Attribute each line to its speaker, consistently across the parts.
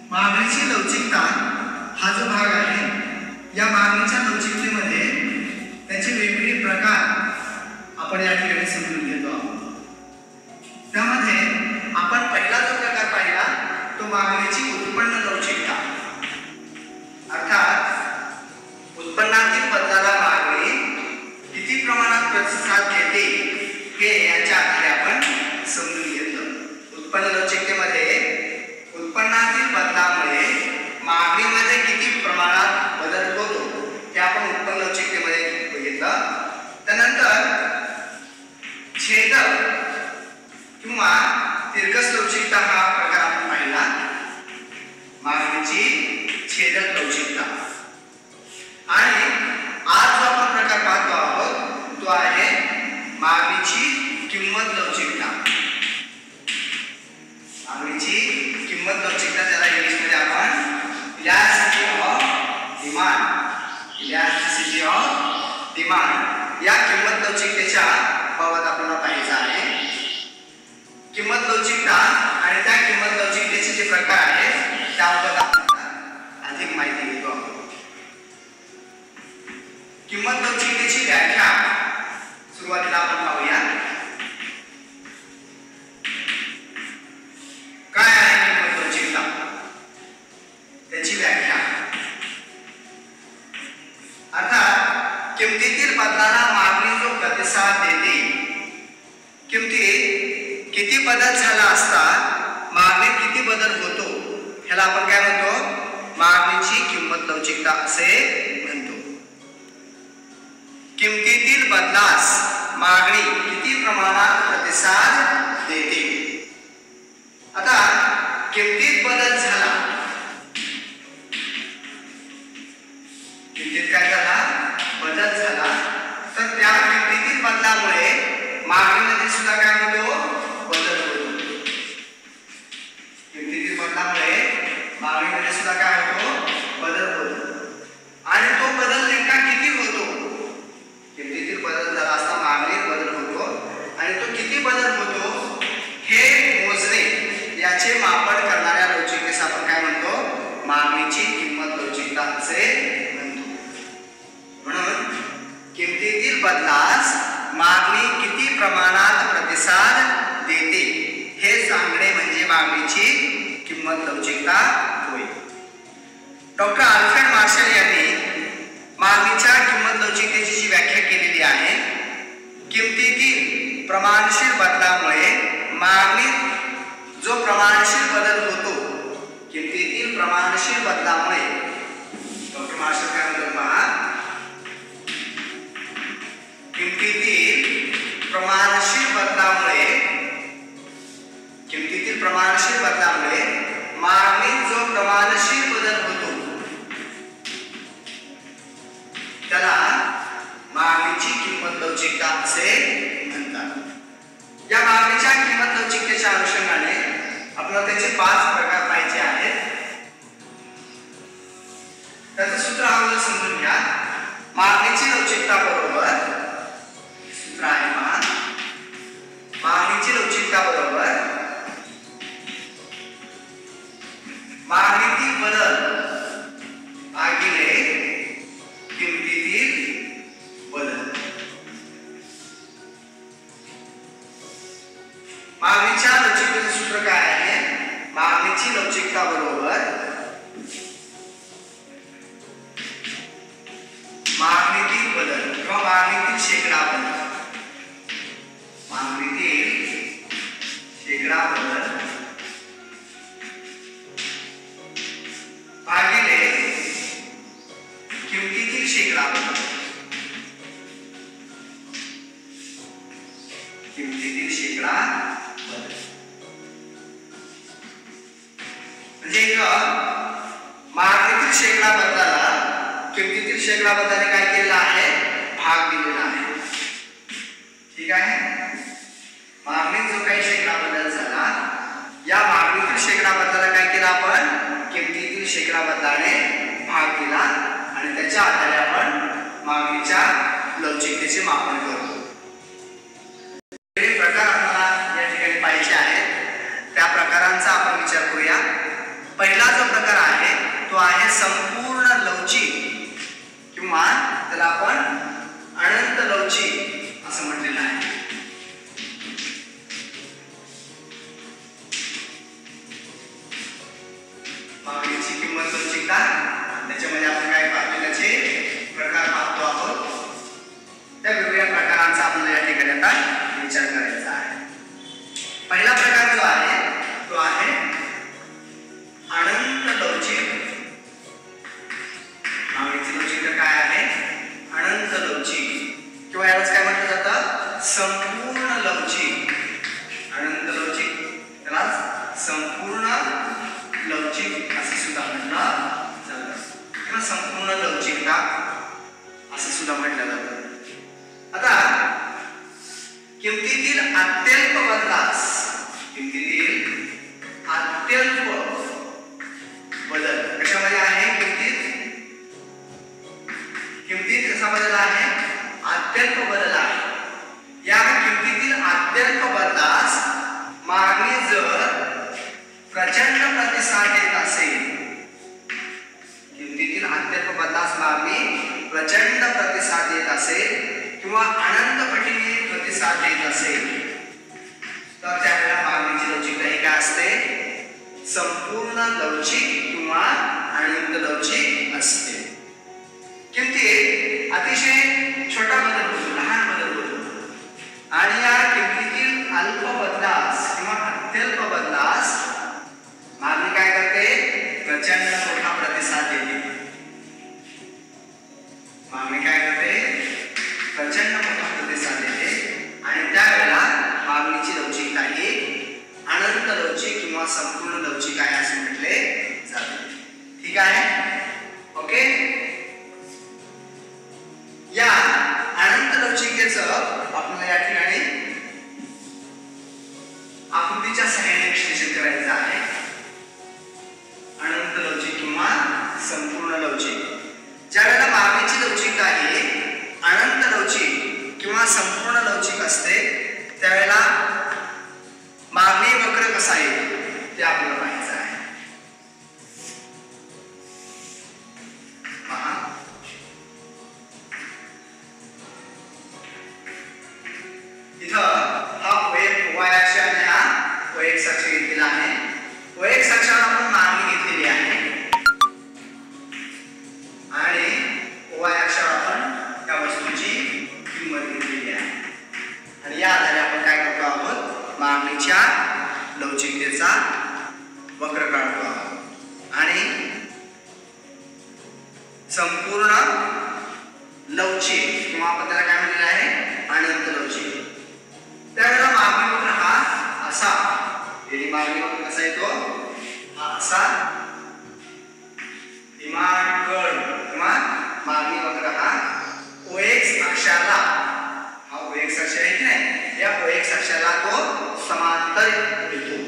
Speaker 1: मागणीची लवचिकता हा जो भाग आहे, या मागणीच्या लवचिकतेमध्ये त्याचे वेगवेगळे प्रकार आपण या ठिकाणी समजून घेतो आहोत। त्यामध्ये आपण पहिला जो प्रकार पाहिला तो मागणीची उत्पन्न लवचिकता, अर्थात उत्पन्नातील बदलाला मागणी किती प्रमाणात प्रतिसाद देते हे याच्या आधारे आपण समजून घेतलं। उत्पन्न लवचिकतेमध्ये उत्पन्नातील बदलामुळे मागणीमध्ये किती प्रमाणात बदल होतो हे आपण उत्पन्न लवचिकतेमध्ये बघितलं। त्यानंतर छेदक किंवा तिरकस लवचिकता हा प्रकार आपण पाहिला, मागणीची छेदक लवचिकता। आणि आज जो आपण प्रकार पाहतो आहोत तो आहे मागणीची किंमत लवचिकता। मागणीची किंमत लवचिकता, त्याला इंग्लिशमध्ये आपण elasticity of demand, elasticity of demand या किंमत लवचिकतेच्या बाबत आपल्याला पाहायचं आहे। किंमत लवचिकता आणि त्या किंमत लवचिकतेचे जे प्रकार आहेत त्याबाबत आपण अधिक माहिती घेतो आहोत। किंमत लवचिकतेची व्याख्या सुरुवातीला आपण पाहूया। काय आहे किंमत लवचिकता, त्याची व्याख्या। अर्थात किमतीतील बदलाला मागणी जो प्रतिसाद देते, किमतीत किती बदल झाला असता मागणीत किती बदल होतो ह्याला आपण काय म्हणतो, मागणीची किंमत लवचिकता असे म्हणतो। किमतीतील बदलास मागणी किती प्रमाणात प्रतिसाद देते। आता किमतीत बदल झाला, किमतीत काय झाला, बदल झाला, तर त्या किमतीतील बदलामुळे मागणीमध्ये सुद्धा काय होतो, बदल होतो। किमतीतील बदलामुळे मागणीमध्ये सुद्धा काय होतो, बदल होतो। आणि तो बदल नेमका किती होतो, किमतीतील बदल झाला असता मागणीत बदल होतो आणि तो किती बदल होतो हे मोजणे, याचे मापन करणाऱ्या लवचिकतेस आपण काय म्हणतो, मागणीची किंमत लवचिकता असे म्हणतो। म्हणून किमतीतील बदलास मागणी किती प्रमाणात प्रतिसाद देते हे सांगणे म्हणजे मागणीची किंमत लवचिकता होय। डॉक्टर अल्फ्रेड मार्शल यांनी मागणीच्या किंमत लवचिकतेची जी व्याख्या केलेली आहे, किमतीतील प्रमाणशीर बदलामुळे मागणीत जो प्रमाणशीर बदल होतो, किमतीतील प्रमाणशीर बदलामुळे डॉक्टर मार्शल काय म्हणतात पहा, किमतीतील प्रमाणशीर बदलामुळे, किमतीतील प्रमाणशीर बदलामुळे मागणीत जो प्रमाणशीर बदल होतो त्याला मागणीची किंमत लवचिकता असे म्हणतात। या मागणीच्या किंमत लवचिकतेच्या अनुषंगाने आपल्याला त्याचे 5 प्रकार पाहिजे आहेत। त्याचं सूत्र अगोदर समजून घ्या। मागणीची लवचिकता बरोबर सूत्र आहे पहा, मागणीची लवचिकता बरोबर मागणीतील बदल भागिले किमतीतील बदल। मागणीच्या लवचिकतेचे सूत्र काय आहे, मागणीची लवचिकता बरोबर मागणीतील बदल किंवा मागणीतील शेकडा बदल, मागणीतील शेकडा बदल भागिले किमतीतील शेकडा बदल, किमतीतील शेकडा बदल। म्हणजे मागणीतील शेकडा बदलाला किमतीतील शेकडा बदलाने काय केलेला आहे, भाग दिलेला आहे। ठीक आहे, मागणीत जो काही शेकडा बदल झाला, या मागणीतील शेकडा बदलाला काय केलं आपण, किमतीतील शेकडा बदलाने भाग दिला आणि त्याच्या आधारे आपण मागणीच्या लवचिकतेचे मापन करतो। हे प्रकार आपल्याला या ठिकाणी पाहिजे आहेत, त्या प्रकारांचा आपण विचार करूया। पहिला जो प्रकार आपल्याला विचार करायचा आहे. पहिला प्रकार जो आहे तो आहे अनंत लवचिक. मागणीची लवचिकता काय आहे? अनंत लवचिक किंवा यालाच काय म्हटलं जातं? संपूर्ण लवचिक. अनंत लवचिक त्याला संपूर्ण लवचिक असे सुद्धा म्हटलं जातं किंवा संपूर्ण लवचिकता असे सुद्धा म्हटलं जातं. आता किमतीतील अत्यल्प बदलास, किमतीतील अत्यल्प बदल कशामध्ये आहे? किमतीत कसा बदल आहे? अत्यल्प बदल आहे. या किमतीतील अत्यल्प बदलास मागणी जर प्रचंड प्रतिसाद देत असेल, किमतीतील अत्यल्प बदलास मागणी प्रचंड प्रतिसाद देत असेल किंवा अनंत पटीने प्रतिसाद देत असेल तर त्यावेळेला मागणीची लवचिकता ही काय असते? संपूर्ण लवचिक किंवा अनंत लवचिक असते. किमतीत अतिशय छोटा बदल होतो, लहान बदल होतो आणि या किमतीतील अल्प बदलास किंवा अत्यल्प बदलास मागणी काय करते? प्रचंड मोठा प्रतिसाद देते. मागणी काय करते? प्रचंड मोठा प्रतिसाद देते आणि त्यावेळेला मागणीची लवचिकता ही अनंत लवचिक किंवा संपूर्ण लवचिक आहे असे म्हटले जाते. ठीक आहे? ओके. या अनंत लवचिकतेचं आपल्याला या ठिकाणी आकृतीच्या सहाय्याने विश्लेषण करायचं आहे. अनंत लवचिक किंवा संपूर्ण लवचिक. ज्यावेळेला मागणीची लवचिकता ही अनंत लवचिक किंवा संपूर्ण लवचिक असते त्यावेळेला मागणी वक्र कसा येतो ते आपल्याला पाहायचं आहे. पहा, इथं हा y अक्ष आणि हा x अक्ष घेतलेला आहे. x अक्षावर आपण मागणी घेतलेली आहे आणि y अक्षावर आपण त्या वस्तूची किंमत घेतलेली आहे आणि या आधारे आपण काय करतो आहोत? मागणीच्या लवचिकतेचा वक्र काढतो आहोत आणि संपूर्ण लवचिक किंवा आपण त्याला काय म्हणलेलं आहे? अनंत लवचिक. त्यावेळेला मागणी वक्र हा असा, याची मागणी वक्र कसा येतो? हा असा डिमांड किंवा मागणी वक्र हा OX अक्षाला, हा OX अक्ष आहे की नाही, या OX अक्षाला तो समांतर येतो.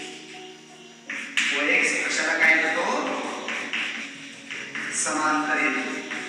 Speaker 1: OX अक्षाला काय येतो? समांतर येतो.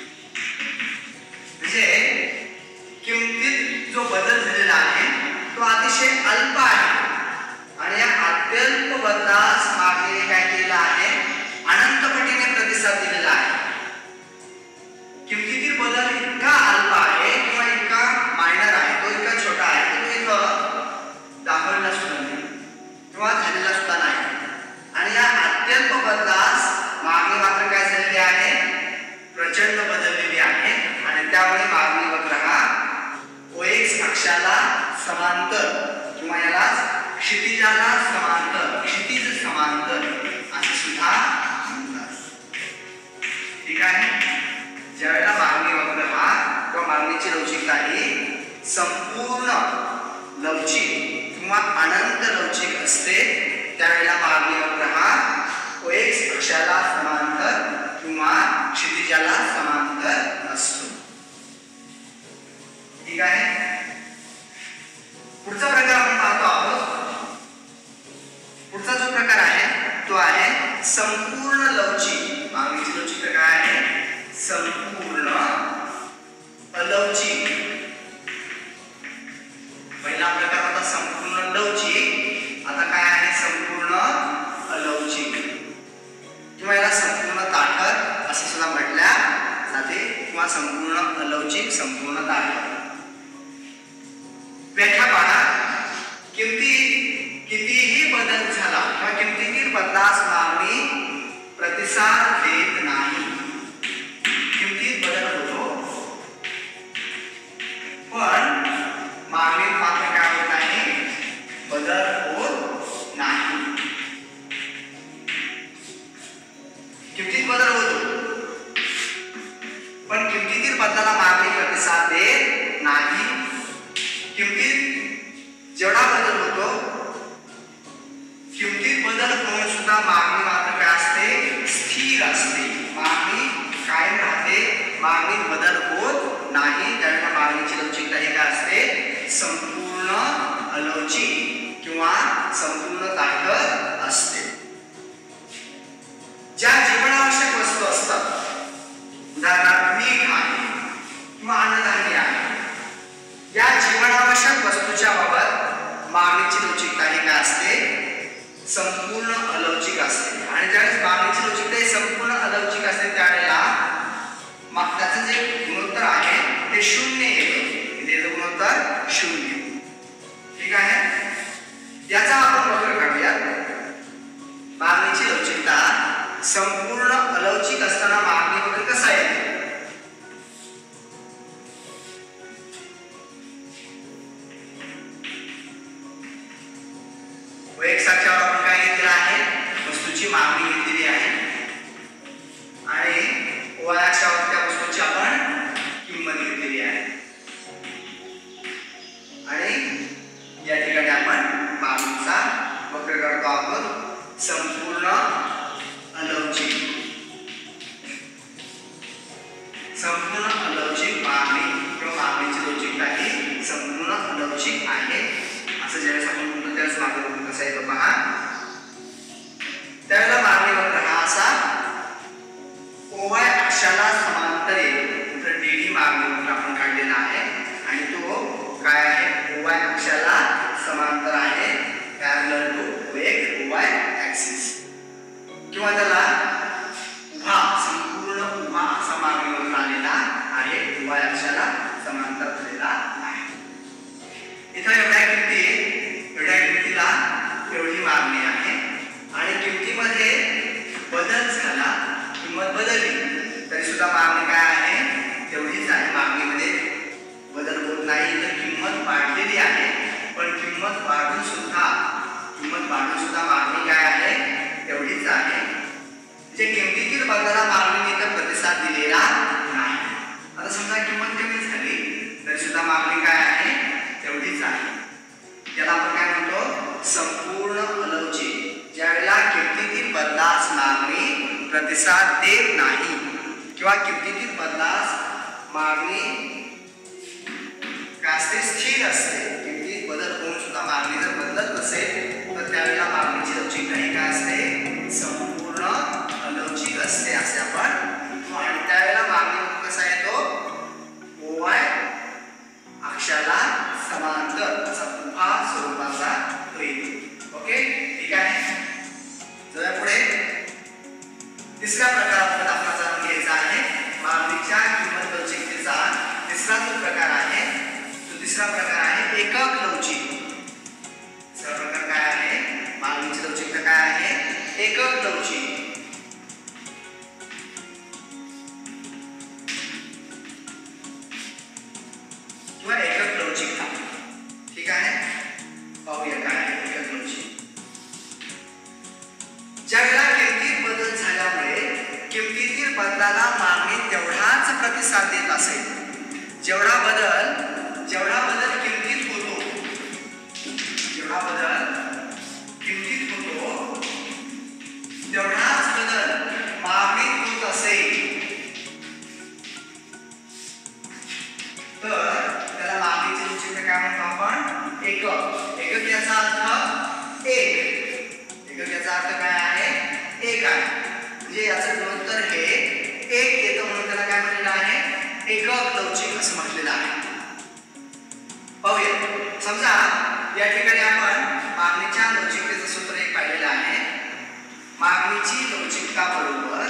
Speaker 1: म्हणजे किमतीत जो बदल झालेला आहे तो अतिशय अल्प आहे आणि या अत्यल्प बदलास मागणीने काय केलेला आहे? अनंत पटीने प्रतिसाद दिलेला आहे. किमतीतील बदल इतका अल्प आहे किंवा इतका मायनर आहे, तो इतका छोटा आहे की तो इथं दाखवलेला सुद्धा नाही किंवा झालेला सुद्धा नाही आणि या अत्यल्प बदलास मागणी मात्र काय झालेली आहे? प्रचंड बदललेली आहे आणि त्यामुळे मागणी वक्र हा OX अक्षाला समांतर किंवा याला क्षितिजाला समांतर, क्षितिज समांतर असे सुद्धा म्हणतात. ठीक आहे? ज्यावेळेला मागणी वक्र हा किंवा मागणीची लवचिकता ही संपूर्ण लवचिक किंवा अनंत लवचिक असते त्यावेळेला मागणी वक्र हा OX अक्षाला समांतर किंवा क्षितिजाला समांतर असतो. ठीक आहे? पुढचा प्रकार आपण पाहतो आहोत. पुढचा जो प्रकार आहे तो आहे संपूर्ण लवचिक. मागणीची लवचिकता काय आहे? संपूर्ण अलवचिक. पहिला प्रकार होता संपूर्ण लवचिक, आता काय आहे? संपूर्ण अलवचिक किंवा याला संपूर्ण ताठर असे सुद्धा म्हटल्या जाते किंवा संपूर्ण अलवचिक, संपूर्ण ताठर. व्याख्या पहा. कितीही बदल झाला किंवा किमतीतील बदलास मागणी प्रतिसाद देत नाही. किमतीत बदल होतो पण मागणीत किमतीत जेवढा बदल होतो, किमतीत बदल होऊन सुद्धा मागणी मात्र काय असते, स्थिर असते. मागणी कायम राहते, मागणीत बदल होत नाही. त्यावेळेला मागणीची लवचिकता ही काय असते, संपूर्ण अलवचिक किंवा संपूर्ण ताकद असते. ज्या जीवनावश्यक वस्तू असतात, उदाहरणार्थ मीठ आहे किंवा अन्नधान्य आहे, या जीवनावश्यक वस्तूच्या बाबत मागणीची लवचिकता ही काय असते, संपूर्ण अलवचिक असते. आणि ज्यावेळेस मागणीची लवचिकता ही संपूर्ण अलवचिक असते त्यावेळेला त्याचं जे गुणोत्तर आहे ते शून्य येतं. त्याचं गुणोत्तर शून्य. ठीक आहे. याचा आपण वक्र काढूया. मागणीची लवचिकता संपूर्ण अलवचिक असताना मागणी वक्र कसा येतो. एक साक्षावर आपण काय घेतलेलं आहे, वस्तूची मागणी घेतलेली आहे आणि ओळाक्षावर त्या वस्तूची आपण किंमत घेतलेली आहे. आणि या ठिकाणी आपण मागणीचा वक्र काढतो आहोत. संपूर्ण अलवचिक, संपूर्ण अलवचिक मागणी किंवा मागणीची लवचिकता ही संपूर्ण अलवचिक आहे असं ज्यावेळेस आपण म्हणतो त्यावेळेस मागणी वक्र कसा येतो पहा. त्यावेळेला मागणी वक्र हा असा ओवाय अक्षाला समांतर येतो. तर डी मागणी वक्र आपण काढलेला आहे आणि तो काय आहे, ओवाय अक्षाला समांतर आहे, पॅरलल टू ओवाय ॲक्सिस. किंवा त्याला उभा, संपूर्ण उभा असा मागणी वक्र आलेला आहे, ओवाय अक्षाला समांतर झालेला आहे. इथं एवढ्या किमतीला एवढी मागणी आहे आणि किमतीमध्ये बदल झाला, किंमत बदलली तरी सुद्धा मागणी काय आहे, तेवढीच आहे. मागणीमध्ये बदल होत नाही, तर किंमत वाढलेली आहे. पण किंमत वाढून सुद्धा मागणी काय आहे, तेवढीच आहे. जे किमतीतील बदलाला मागणीने तर प्रतिसाद दिलेला नाही. आता समजा किंमत कमी झाली तरी सुद्धा मागणी काय आहे, तेवढीच आहे. त्याला आपण काय म्हणतो, संपूर्ण अलवचिक. ज्यावेळेला किमतीतील बदलास मागणी प्रतिसाद देत नाही किंवा किमतीतील बदलास मागणी काय असते, स्थिर असते. किमतीत बदल होऊन सुद्धा मागणी जर बदलत नसेल तर त्यावेळेला मागणीची लवचिकता ही काय असते, संपूर्ण अलवचिक असते असे आपण म्हणतो. आणि त्यावेळेला मागणी कसा येतो, ओवाय अक्षाला समांतर असा उभा स्वरूपाचा येतो. ओके, ठीक आहे. जरा पुढे तिसऱ्या प्रकाराबद्दल आपल्याला जाणून घ्यायचा आहे. मागणीच्या किंमत लवचिकतेचा तिसरा जो प्रकार आहे, तो तिसरा प्रकार आहे एकक लवचिक. तिसरा प्रकार काय आहे, मागणीची लवचिकता काय आहे, एकक लवचिक. किंवा एकक लवचिकता. ठीक आहे, पाहूया काय आहे एकक लवचिक. ज्यावेळेला किमतीत बदल झाल्यामुळे किमतीतील बदलाला मागणी तेवढाच प्रतिसाद देत असेल, जेवढा बदल किमतीत होतो, तेवढाच बदल मागणीत होत असेल तर त्याला मागणीची लवचिकता काय म्हणतो आपण, एकक. एकक याचा अर्थ एक. एकक याचा अर्थ काय आहे, एक आहे. म्हणजे याचं गुणोत्तर हे एक येतं म्हणून त्याला काय म्हटलेलं आहे, एकक लवचिक असं म्हटलेलं आहे. पाहूया. समजा या ठिकाणी आपण मागणीच्या लवचिकतेचं सूत्र एक पाहिलेलं आहे. मागणीची लवचिकता बरोबर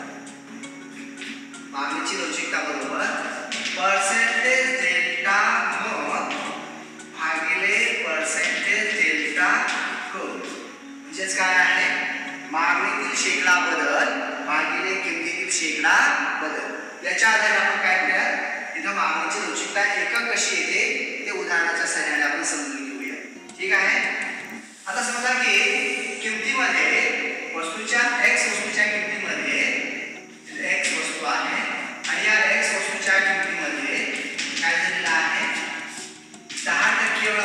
Speaker 1: पर्सेंटेज डेल्टा घ भागिले पर्सेंटेज डेल्टा क. म्हणजेच काय आहे, मागणीतील शेकडा बदल भागिले किमतीतील शेकडा बदल. याच्या आधारे आपण काय करूया, इथं मागणीची लवचिकता एकक कशी येते ते उदाहरणाच्या सहाय्याने आपण समजून घेऊया. ठीक आहे. आता समजा की किमतीमध्ये वस्तूच्या x वस्तूच्या किमतीमध्ये x वस्तू आहे आणि या x वस्तूच्या किमतीमध्ये काय झालेलं आहे, 10%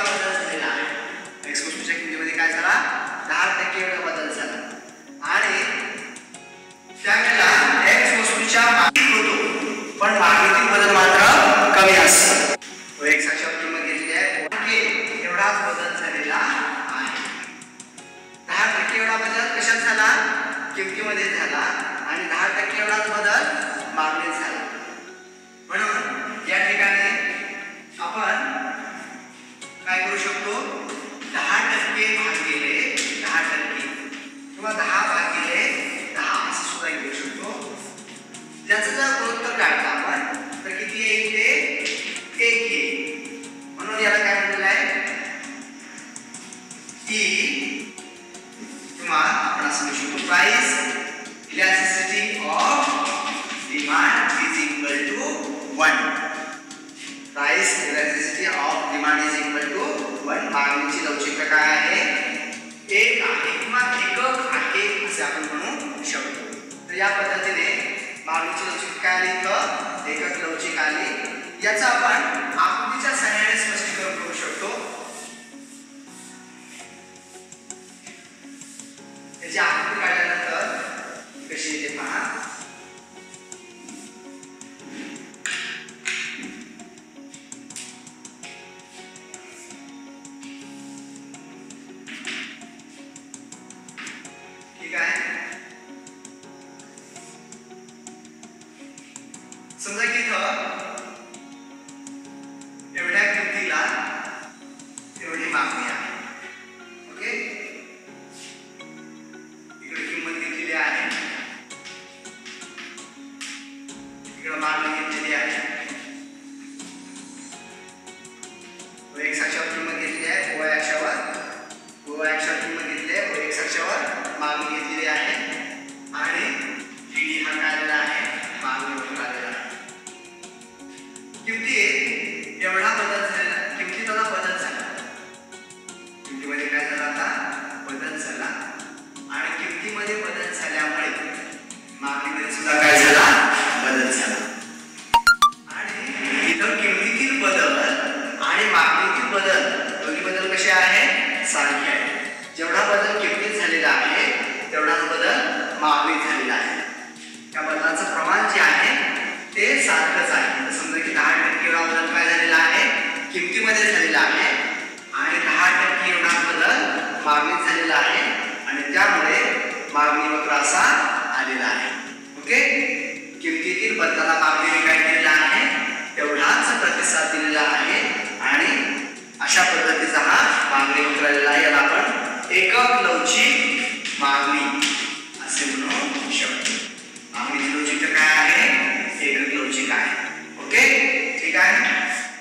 Speaker 1: किमतीमध्ये झाला आणि 10% एवढाच बदल मागणीत झाला. म्हणून या ठिकाणी आपण काय करू शकतो, 10% भागिले 10% किंवा 10 भागिले 10 असं सुद्धा घेऊ शकतो. ज्याचं जर गुणोत्तर काढला आपण तर किती येईल, ते 1 येईल. म्हणून याला काय म्हटलेलं आहे, की किंवा आपण असं म्हणू शकतो price elasticity of demand is equal to 1. Price elasticity of demand is equal to 1. मागणीची लवचिकता काय आहे, 1 आहे किंवा एकक आहे असे आपण म्हणू शकतो. तर या पद्धतीने मागणीची लवचिकता काय आली, तर एकक लवचिक आली. याचा आपण आकृतीच्या सहाय्याने स्पष्टीकरण करू शकतो. याची आकृती काढल्यानंतर कशी येते पहा. ठीक आहे. समजा की एवढ्या किमतीला एवढी मागणी आहे. ओके, इकडे किंमत घेतलेली आहे, इकडे मागणी घेतलेली आहे. x अक्षावर किंमत घेतली आहे, y अक्षावर किंमत घेतली आहे, x अक्षावर मागणी घेतलेली आहे आणि GD हा काय आलेला आहे, मागणीवर आलेला आहे. किमती एवढा बदल झाला, किमतीत आता बदल झाला, किमतीमध्ये काय झाला, आता बदल झाला आणि किमतीमध्ये बदल झाल्यामुळे मागणीमध्ये सुद्धा काय झाला, बदल झाला. आणि इथं किमतीतील बदल आणि मागणीतील बदल दोन्ही बदल कसे आहे, सारखे आहे. जेवढा बदल किमतीत झालेला आहे तेवढाच बदल मागणीत झालेला आहे. त्या बदलाचं प्रमाण जे आहे ते सारखंच आहे. समजा की 10% एवढा बदल काय झालेला आहे, किमतीमध्ये झालेला आहे आणि 10% एवढा बदल मागणीत झालेला आहे आणि त्यामुळे मागणी वक्र असा आलेला आहे. ओके, किमतीतील बदलाला मागणीने काय केलेला आहे, तेवढाच प्रतिसाद दिलेला आहे आणि अशा पद्धतीचा हा मागणी वक्र आलेला आहे. याला आपण एकक लवचिक मागणी असे म्हणू शकतो. मागणीची लवचिकता काय आहे, एकक लवचिक आहे. ओके, ठीक आहे.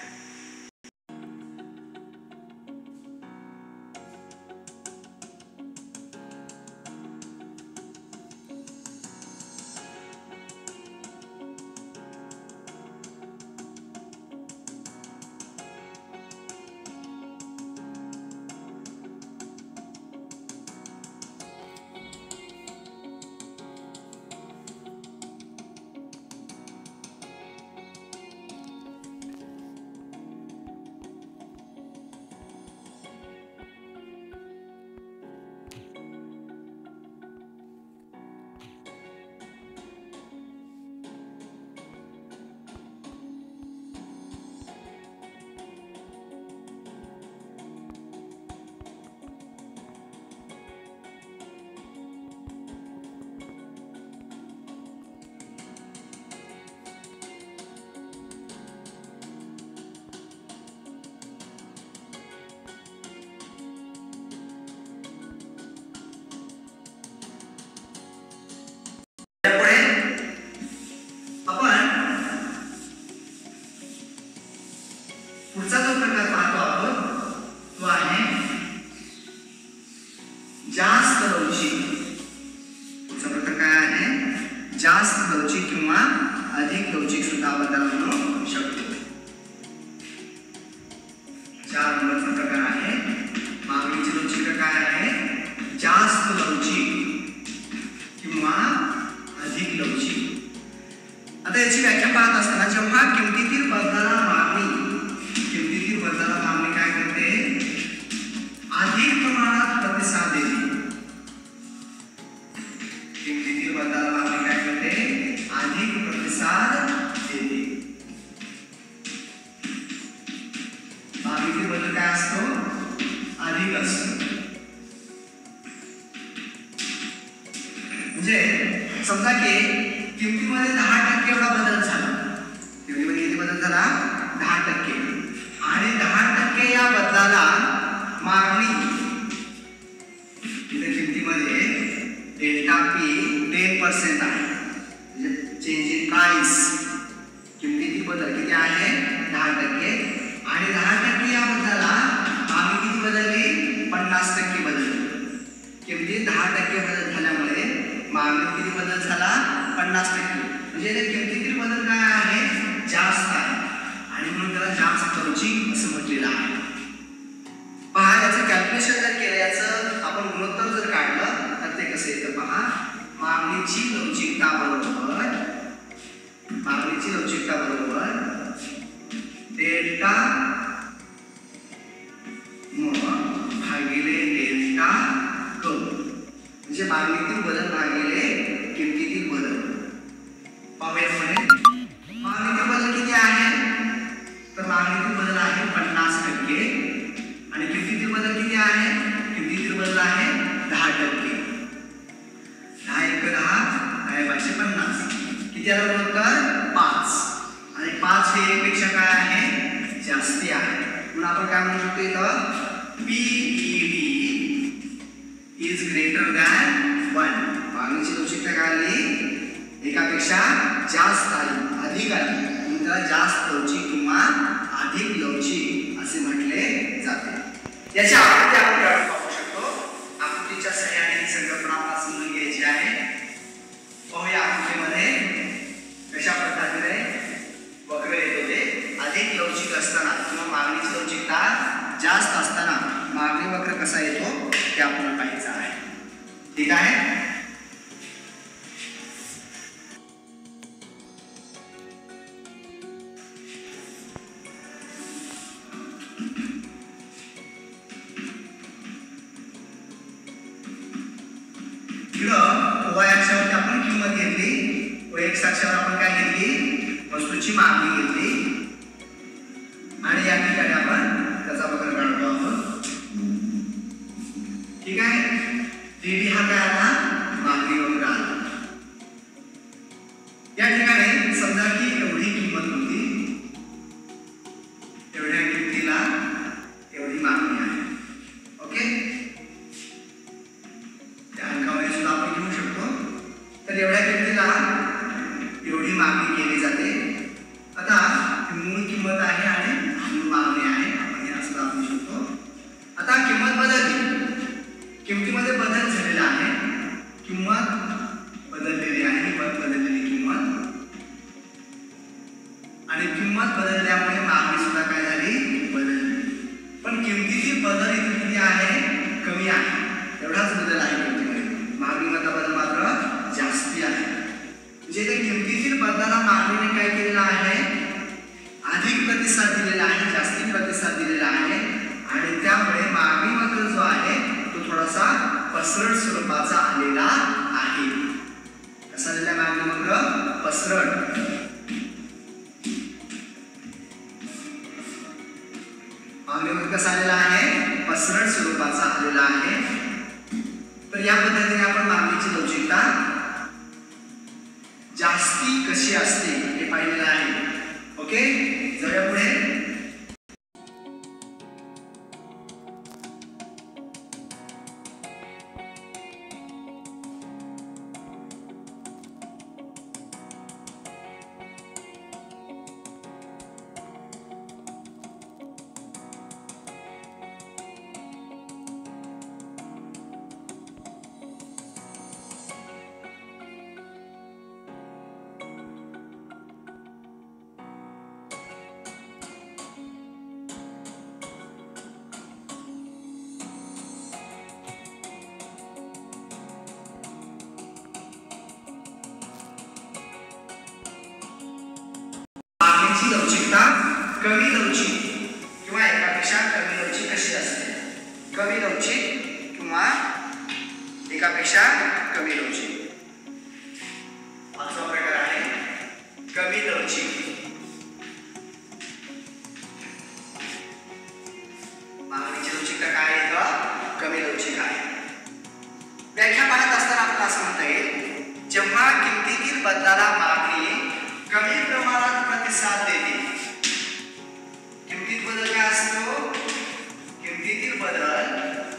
Speaker 1: पुढचा जो प्रकार पाहतो आपण तो आहे जास्त लवचिक. पुढचा प्रकार काय आहे, जास्त लवचिक किंवा अधिक लवचिक सुद्धा आपण त्याला म्हणू शकतो. 4 नंबरचा प्रकार आहे मागणीची लवचिकता काय आहे, जास्त लवचिक किंवा अधिक लवचिक. आता याची व्याख्या पाहत असताना जेव्हा किमतीतील बदलाला मागणी काय करते, अधिक प्रमाणात प्रतिसाद देते. किमतीतील बदलाला मागणी काय करते, अधिक प्रतिसाद देते. मागणीतील बदल काय असतो, अधिक असतो. म्हणजे समजा की किमतीमध्ये 10% एवढा बदल झाला, किमतीमध्ये किती बदल झाला 10%, आणि 10% या बदलाला मागणी किमतीमध्ये डेल्टा पी 10% आहे, म्हणजे चेंज इन प्राइस, किमतीतील बदल किती आहे 10%, आणि 10% या बदलाला मागणी किती बदलली 50% बदलली, किमतीत 10% बदल झाल्यामुळे मागणीत किती बदल झाला 50%, म्हणजे किमतीतील बदल काय आहे जास्त आहे, आणि म्हणून त्याला जास्त लवचिक असं म्हटलेलं आहे. पहा याचं कॅल्क्युलेशन जर केलं, याचं आपण गुणोत्तर जर काढलं तर ते कसं येतं पहा. मागणीची लवचिकता बरोबर डेल्टा भागिले डेल्टा क, म्हणजे मागणीतील बदल भागिले किमतीतील बदल. पाहूया मागणीतील बदल किती आहे, तर मागणीतील बदल आहे 50%, आणि किमतीतील बदल किती आहे, किमतीतील बदल आहे 10%. 10 × 10 = 550, किती आलं गुणोत्तर 5, आणि 5 हे 1 पेक्षा काय आहे जास्ती आहे, म्हणून आपण काय म्हणू शकतो इथं PED is greater than 1. मागणीची लवचिकता काय आली एकापेक्षा जास्त आली, अधिक आली, म्हणून त्याला जास्त लवचिक किंवा अधिक लवचिक असे म्हटले जाते. याची आकृती आपण पाहू शकतो. आकृतीच्या सहाय्याने संकल्पना आपल्याला समजून घ्यायची आहे. पाहूया आकृतीमध्ये कशा पद्धतीने वक्र येतो ते. अधिक लवचिक असताना किंवा मागणीची लवचिकता जास्त असताना मागणी वक्र कसा येतो ते आपल्याला पाहायचं आहे. ठीक आहे. y अक्षावरती आपण किंमत घेतली व x अक्षावर आपण काय घेतली वस्तूची मागणी घेतली, आणि या ठिकाणी आपण त्याचा वक्र काढतो आहोत. ठीक आहे. dd हा काय आला मागणी वक्र आला. या ठिकाणी समजा की एवढी किंमत होती, एवढ्या किमतीला एवढी मागणी आहे. ओके, त्या अंकामध्ये सुद्धा आपण घेऊ शकतो. तर एवढ्या किमतीला एवढी मागणी केली जाते. आता मूळ किंमत आहे आणि मूळ मागणी आहे, आपण हे असं दाखवू शकतो. आता किंमत बदलली, किमतीमध्ये बदल झालेला आहे, किंमत बदललेली आहे, बदललेली किंमत, आणि किंमत बदलल्यामुळे मागणी सुद्धा काय झाली बदलली. पण किमतीतील बदल इथे किती आहे कमी आहे, एवढाच बदल आहे किमतीमध्ये. मागणीमधला बदल मात्र जास्ती आहे. म्हणजे ते किमतीतील बदलाला मागणीने काय केलेलं आहे अधिक प्रतिसाद दिलेला आहे, जास्ती प्रतिसाद दिलेला आहे, आणि त्यामुळे मागणी वक्र जो आहे तो थोडासा पसरट स्वरूपाचा आलेला आहे. कसा आलेला मागणी वक्र पसरट. मागणी वक्र कसा आलेला आहे पसरट स्वरूपाचा आलेला आहे. तर या पद्धतीने आपण मागणीची लवचिकता जास्ती कशी असते हे पाहिलेलं आहे. ओके, जाऊया पुढे. लवचिकता कमी लवचिक किंवा एकापेक्षा कमी लवचिक कशी असते. कमी लवचिक किंवा एकापेक्षा कमी लवचिक असा प्रकार आहे कमी लवचिक. मागणीची लवचिकता काय आहे कमी लवचिक आहे. व्याख्या पाहत असताना आपल्याला असं म्हणता येईल जेव्हा किमतीतील बदलाला मागणी कमी प्रमाणात प्रतिसाद देते, किमतीत बदल काय असतो? किमतीतील बदल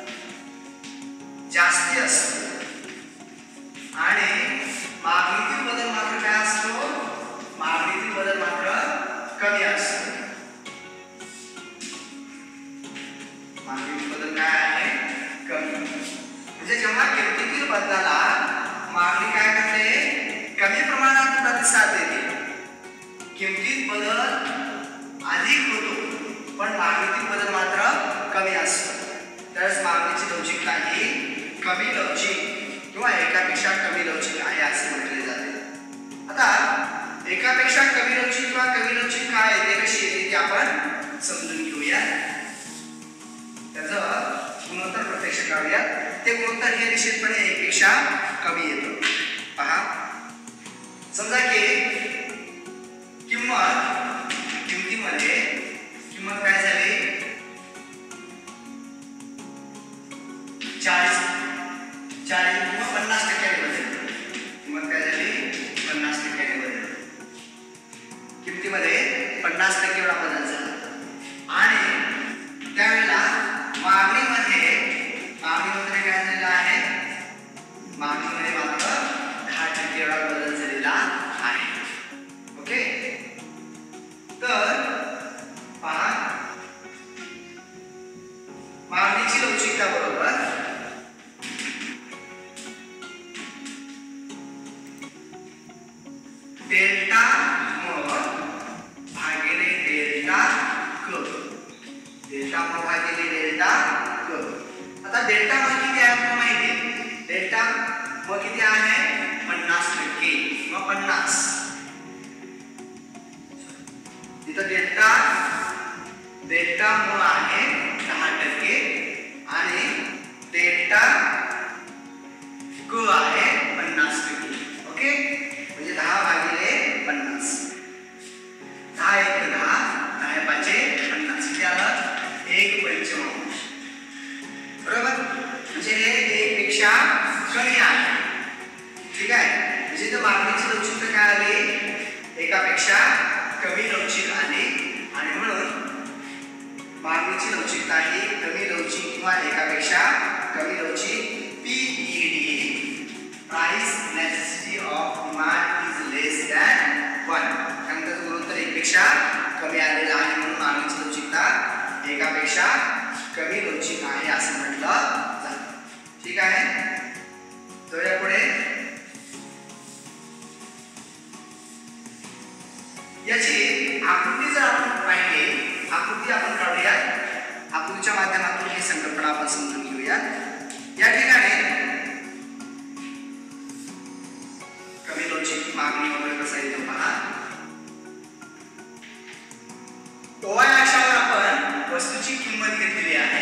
Speaker 1: जास्ती असतो आणि मागणीतील बदल मात्र काय असतो? मागणीतील बदल मात्र कमी असतो. मागणीतील बदल काय आहे? कमी. म्हणजे जेव्हा किमतीतील बदलाला मागणी काय करते? कमी प्रमाणात प्रतिसाद देते. किमतीत बदल अधिक होतो पण मागणीतील बदल मात्र कमी असतो. तर मागणीची लवचिकता ही कमी लवचिक किंवा एकापेक्षा कमी लवचिक आहे असे म्हटले जाते. आता एकापेक्षा कमी लवचिक किंवा कमी लवचिक काय ते कशी येते ते आपण समजून घेऊया. त्याचं गुणोत्तर प्रत्यक्ष काढूया. ते गुणोत्तर हे निश्चितपणे एकपेक्षा कमी येतं. पहा, समजा की किमतीमध्ये किंमत काय झाली? 40 किंवा 50% बदल. किंमत काय झाली? 50% बदल. किमतीमध्ये 50% एवढा बदल झाला आणि त्यावेळेला मागणीमध्ये काय झालेला आहे? मागणीमध्ये मात्र 10% एवढा बदल झालेला आहे. ओके, तर पहा, मागणीची लवचिकता बरोबर डेल्टा म भागिले डेल्टा क. डेल्टा म भागिले डेल्टा क. आता डेल्टा म किती आहे आपल्याला माहिती आहे. डेल्टा म किती आहे? 50% किंवा 50. इथं डेल्टा म आहे 10% आणि डेल्टा क आहे 50%. ओके, म्हणजे 10 भागिले 50. 10 एक 10, 10 पाचे 50. किती आलं? 1.55. बरोबर, म्हणजे हे 1 पेक्षा कमी आहे. ठीक आहे, म्हणजे इथं मागणीची लवचिकता काय आली? एकापेक्षा कमी लवचिक आली आणि म्हणून मागणीची लवचिकता ही कमी लवचिक किंवा एकापेक्षा कमी लवचिक PED, price elasticity of demand is less than 1. त्यानंतर गुणोत्तर 1 पेक्षा कमी आलेला आहे म्हणून मागणीची लवचिकता एकापेक्षा कमी लवचिक आहे असं म्हटलं जातं. ठीक आहे, जाऊया पुढे. याची आकृती जर आपण पाहिली, आकृती आपण काढूया. आकृतीच्या माध्यमातून ही संकल्पना आपण समजून घेऊया. या ठिकाणी कमी लवचिक मागणी वगैरे कसं येतो पहा. OY अक्षावर आपण वस्तूची किंमत घेतलेली आहे.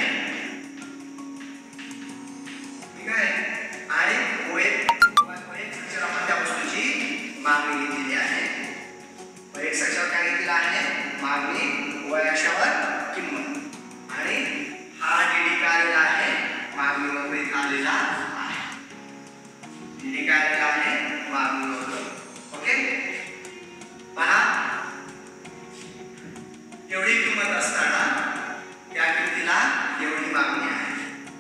Speaker 1: ठीक आहे, आणि OX आपण त्या वस्तूची मागणी घेतलेली आहे. X अक्षावर काय घेतलेला आहे? मागणी. Y अक्षावर किंमत आणि हा DD काय आलेला आहे? मागणी वक्र आलेला आहे. DD काय आलेला आहे? मागणी वक्र. ओके, पहा, एवढी किंमत असताना त्या किमतीला एवढी मागणी आहे.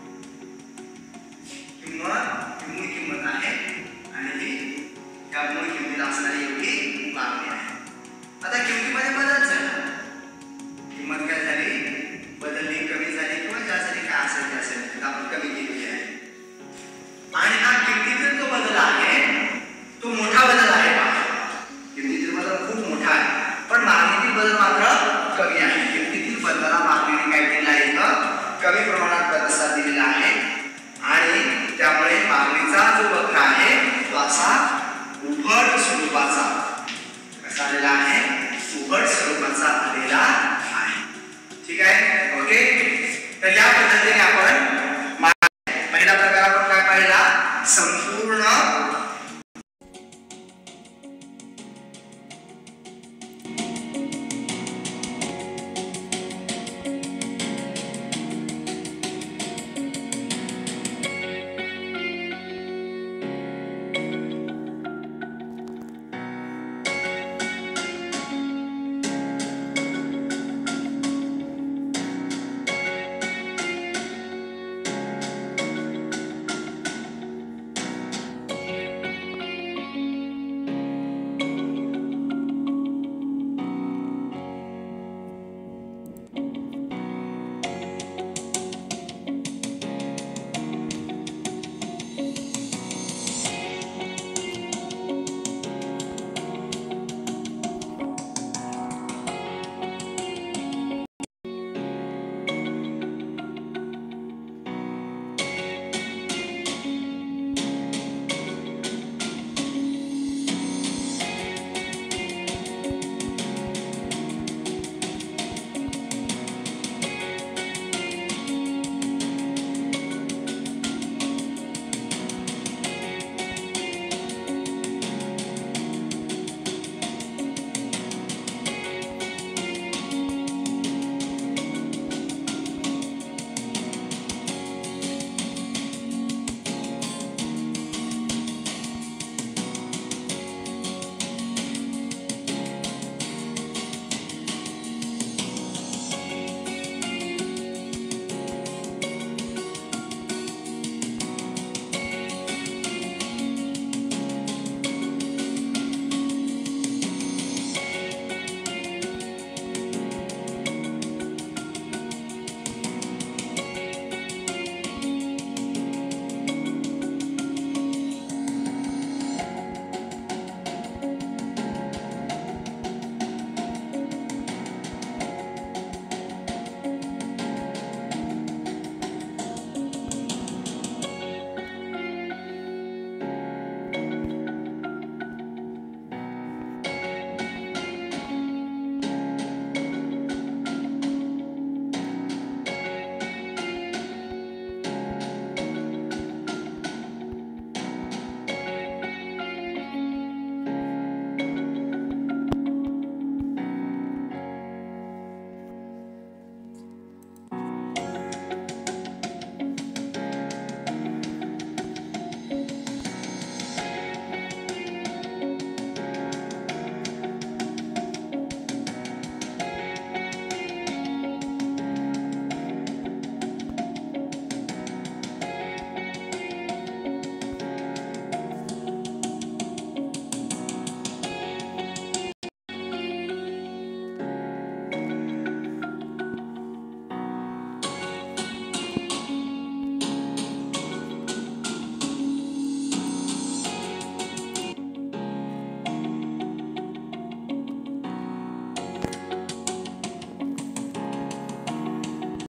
Speaker 1: मूळ किंमत आहे आणि त्या मूळ किमतीला असणारी एवढी मागणी आहे. आता किमतीमध्ये बदल झाला. किंमत काय झाली? बदलली, कमी झाली किंवा जास्त झाली, काय असेल ते असेल, आपण कमी केलेली आहे. आणि हा किमतीतील जो बदल आहे तो मोठा बदल आहे. किमतीतील बदल खूप मोठा आहे पण मागणीतील बदल मात्र कमी आहे. किमतीतील बदलाला मागणीने काय केलं आहे? कमी प्रमाणात प्रतिसाद दिलेला आहे आणि त्यामुळे मागणीचा जो वक्र आहे तो असा उभट स्वरूपाचा कसा आलेला आहे? उभट स्वरूपाचा आलेला आहे. ठीक आहे, ओके. तर या पद्धतीने आपण पहिला प्रकार आपण काय पाहिला?